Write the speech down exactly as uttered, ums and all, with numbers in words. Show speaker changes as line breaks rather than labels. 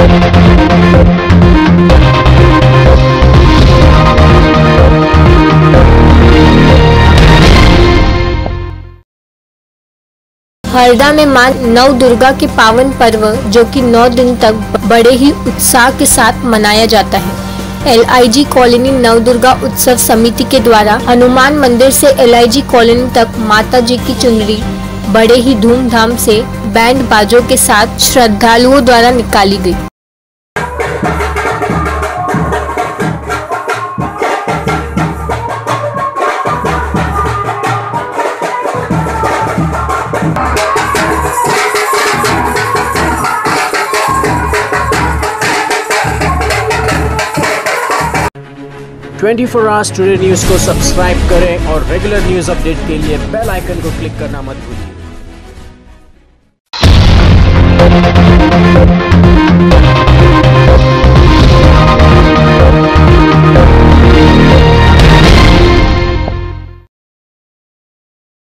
हरदा में मां नव दुर्गा के पावन पर्व जो कि नौ दिन तक बड़े ही उत्साह के साथ मनाया जाता है। एल आई जी कॉलोनी नव दुर्गा उत्सव समिति के द्वारा हनुमान मंदिर से एल आई जी कॉलोनी तक माता जी की चुनरी बड़े ही धूमधाम से बैंड बाजों के साथ श्रद्धालुओं द्वारा निकाली गई।
Twenty four hours today news को सब्सक्राइब करें और रेगुलर न्यूज़ अपडेट के लिए बेल आइकन को क्लिक करना मत भूलिए।